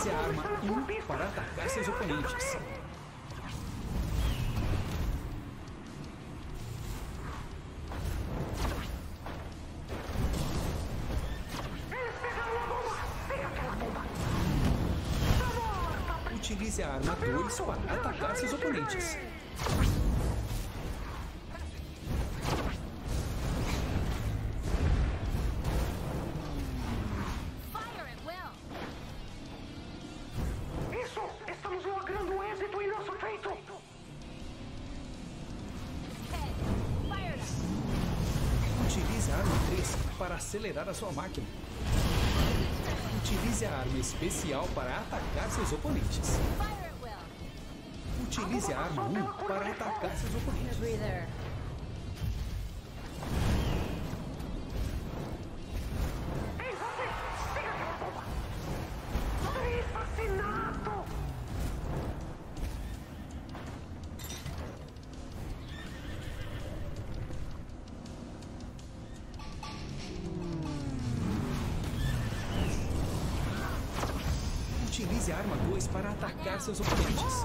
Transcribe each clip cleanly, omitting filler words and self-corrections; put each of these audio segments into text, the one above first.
Utilize a arma 1 para atacar seus oponentes. Utilize a arma 2 para atacar seus oponentes. Isso! Estamos logrando êxito em nosso feito! Utilize a arma 3 para acelerar a sua máquina. Utilize a arma especial para atacar seus oponentes. Utilize a arma 1 para atacar seus oponentes. Ei, você! Pega aquela bomba! Assassinato! Utilize a arma 2 para atacar seus oponentes.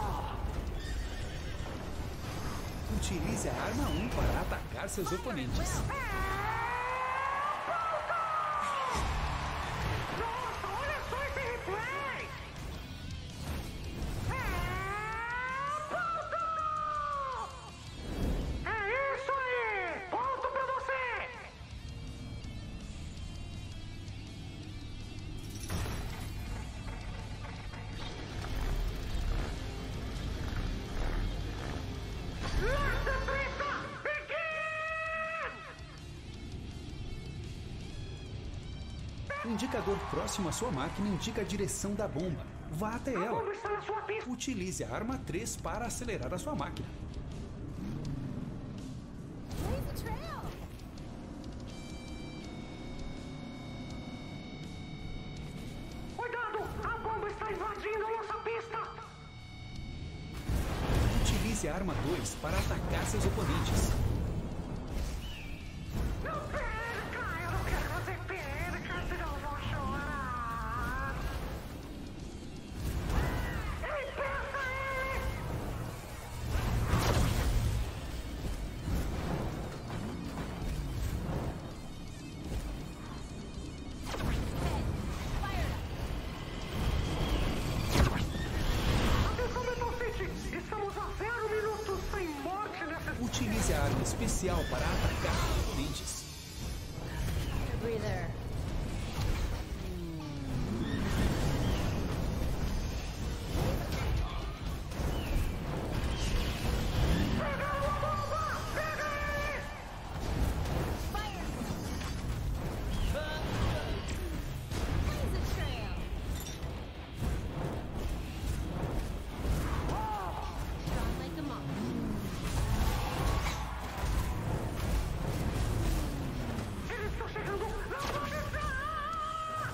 Utilize a arma 1 para atacar seus oponentes. Nossa, olha só esse replay! Ponto! É isso aí! Ponto pra você! Lança treta! O indicador próximo à sua máquina indica a direção da bomba. Vá até A ela. bomba está na sua pista! Utilize a arma 3 para acelerar a sua máquina. Cuidado! A bomba está invadindo a nossa pista! Utilize a arma 2 para atacar seus oponentes. Não perca! Eu não quero que você perca, senão eu vou chorar! Impeça ele! Atenção, Metal City! Estamos a 0 minutos sem morte nessa... Utilize a arma especial para atacar seus oponentes. Breather. Pega a bomba! Pega ele! Eles estão chegando! Não vou deixar!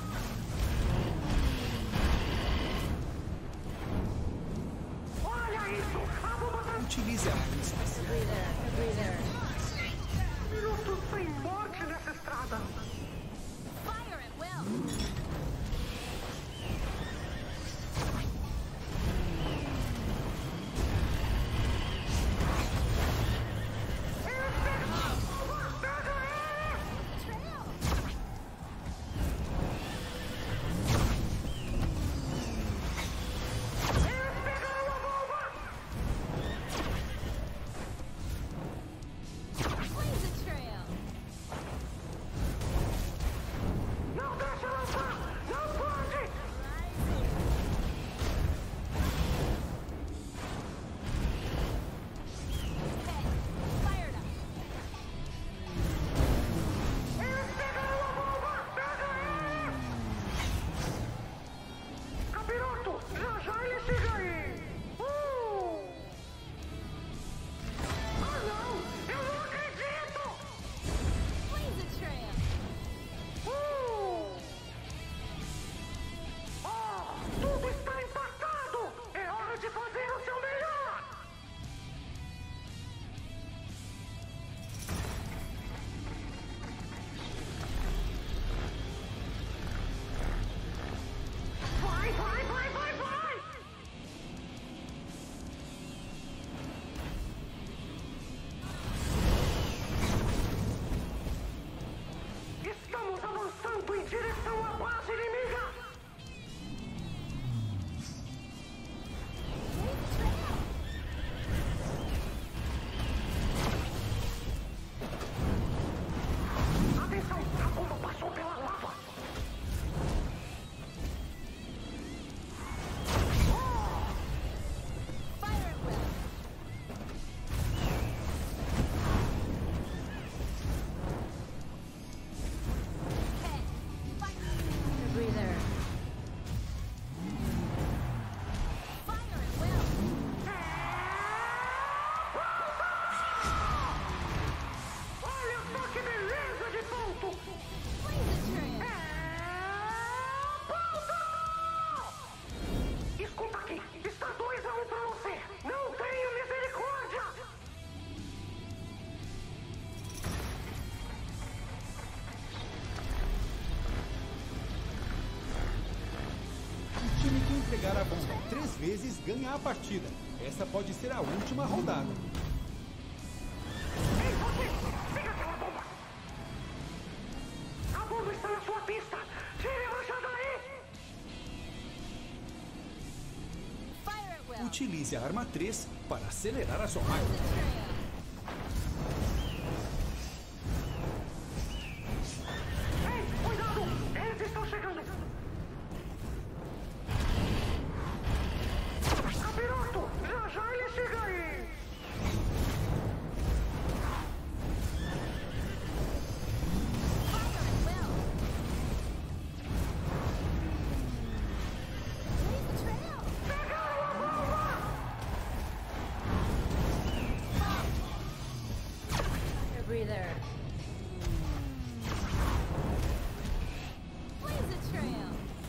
Olha isso! A bomba está... Utilize a arma especial. Breather. Minutos sem morte nessa estrada! Eles pegam a bomba! Pega ele! Eles pegaram a bomba! Não deixa lançar! Não vezes ganha a partida. Essa pode ser a última rodada. Ei, você! Pega aquela bomba! A bomba está na sua pista! Tire a mancha daí! Fire at will. Utilize a arma 3 para acelerar a sua máquina. The trail. Ei, cuidado! Eles estão chegando! Capiroto! Já já ele chega aí! Fire at will. Blaze the trail. Pegaram a bomba! Air breather. Blaze the trail.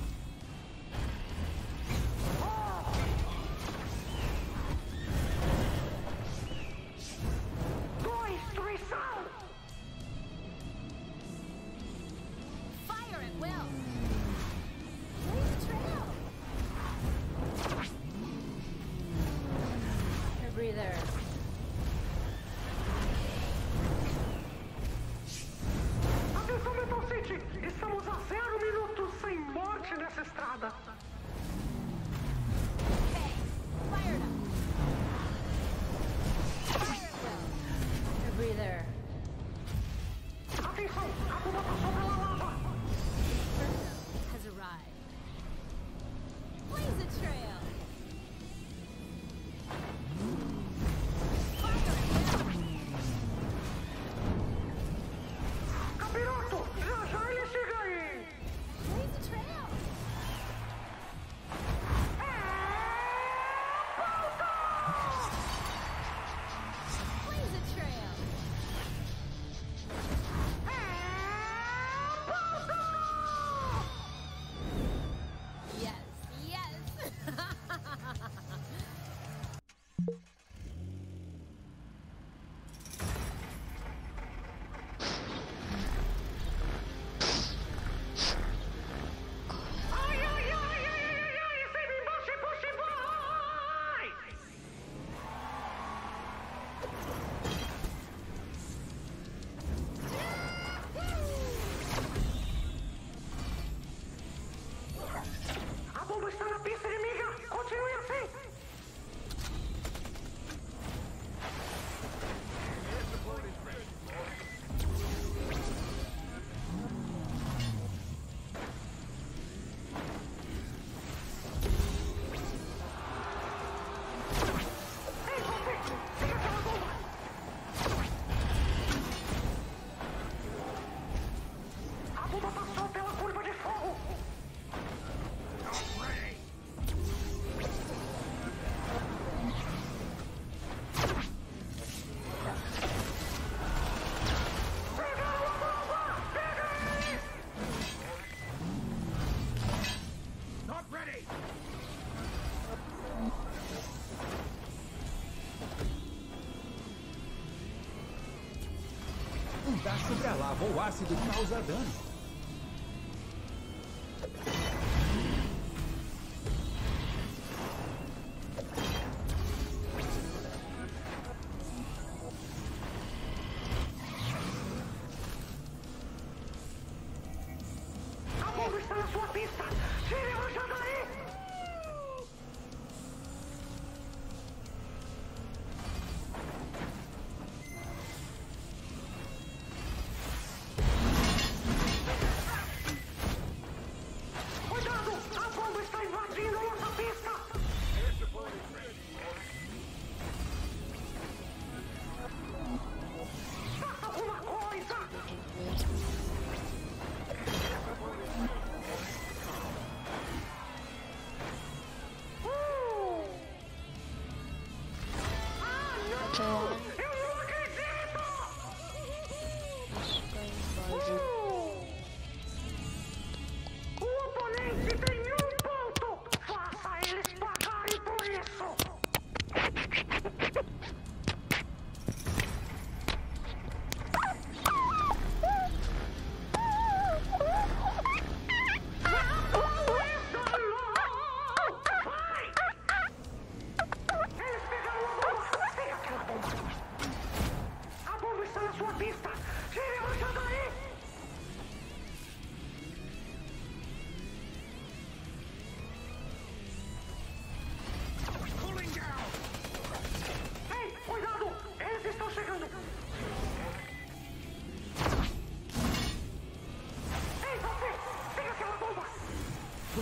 Destruição! Fire at will. Blaze the trail. Air breather. Atenção, Metal City! Estamos a 0 minutos sem morte nessa estrada! Okay. Fired up. Fire at will. Air breather. Atenção! A bomba passou pela lava! Inferno has arrived. Blaze the trail. Fire at will. Capiroto! Já já ele chega aí! Blaze the trail. Blaze the trail. Yes, yes. Ai, ai, ai, ai, ai, ai, ai! Sem embaixo e puxa e vai! A bomba está na pista inimiga! Continue assim! Ei, você! Pega aquela bomba! A bomba passou pela curva de fogo! Pegaram a bomba! Pega eles! Not ready! Andar sobre a lava ou ácido causa dano. A bomba está na sua pista! Tire a mancha daí! Cuidado! A bomba está invadindo a nossa pista! Faça alguma coisa! Ah, não! Eu não acredito! O oponente tem 1 ponto! Faça eles pagarem por isso! Vai!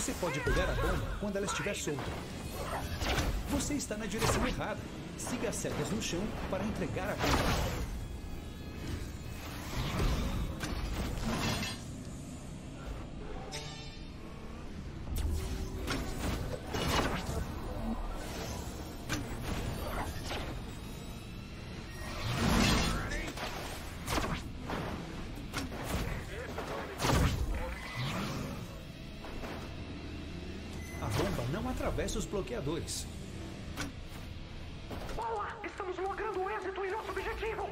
Você pode pegar a bomba quando ela estiver solta. Você está na direção errada. Siga as setas no chão para entregar a bomba. A bomba não atravessa os bloqueadores. Boa! Estamos logrando êxito em nosso objetivo!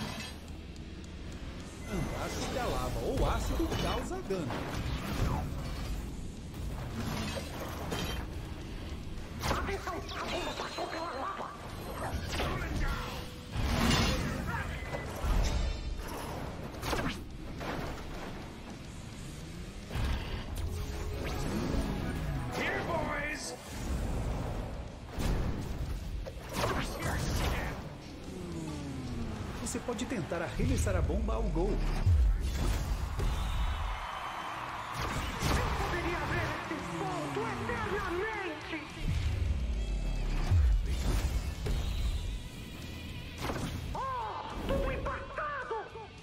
Andar sobre a lava ou ácido causa dano. Atenção! A bomba passou pela lava! Here, boys! Você pode tentar arremessar a bomba ao gol. Eu poderia ver esse ponto eternamente! Oh! Tudo empatado!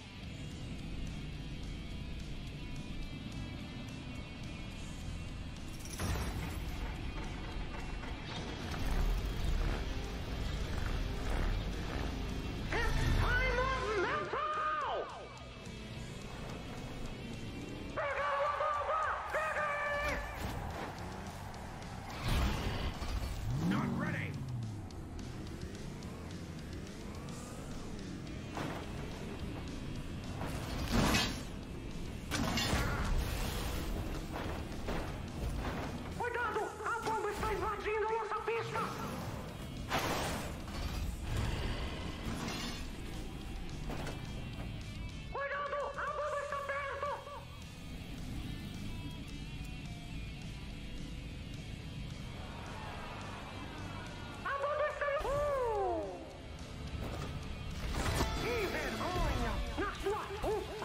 Time of mental! Pegaram a bomba! Peguem! Not ready! Cuidado! A bomba está invadindo a nossa pista! Cuidado! A bomba está perto! A bomba está... Que vergonha! Na sua fuça!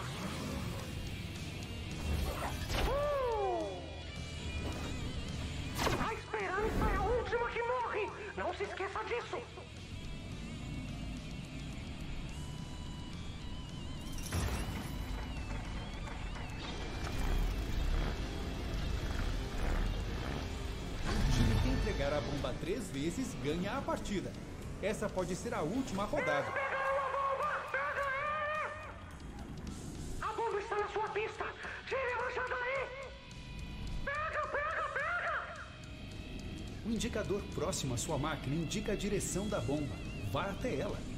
A esperança é a última que morre! Não se esqueça disso! O time que entregar a bomba 3 vezes ganha a partida. Essa pode ser a última rodada. Pegaram a bomba! Pega ele! A bomba está na sua pista! Tire ela já daí! Pega, pega, pega! O indicador próximo à sua máquina indica a direção da bomba. Vá até ela.